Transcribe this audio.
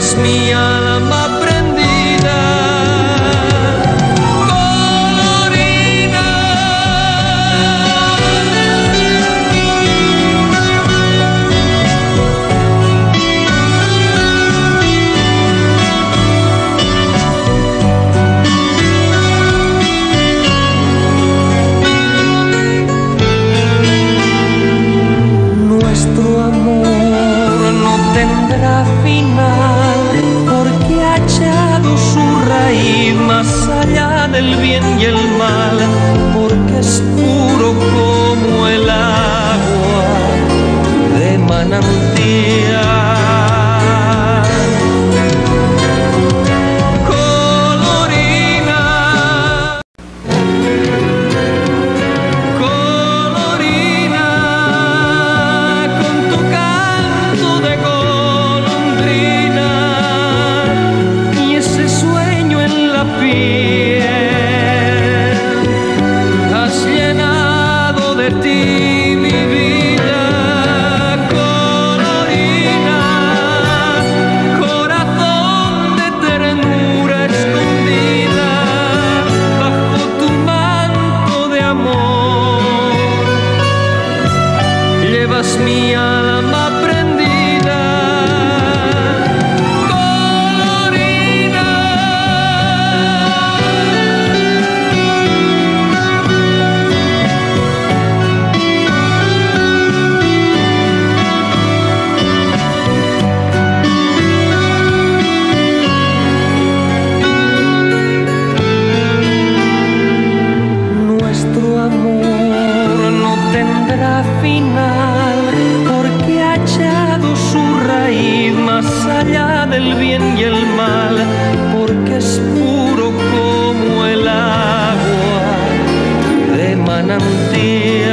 llevas mi alma prendida. Colorina, nuestro amor no tendrá final, porque ha echado su raíz más allá del bien y el mal, porque es puro como el agua de manantial. Colorina, colorina, con tu canto de golondrina y ese sueño en la piel, has llenado de ti mi vida. Colorina, corazón de ternura escondida bajo tu manto de amor, llevas mi alma prendida. Colorina, nuestro amor no tendrá final, porque ha echado su raíz más allá del bien y el mal, porque es puro como el agua de manantial.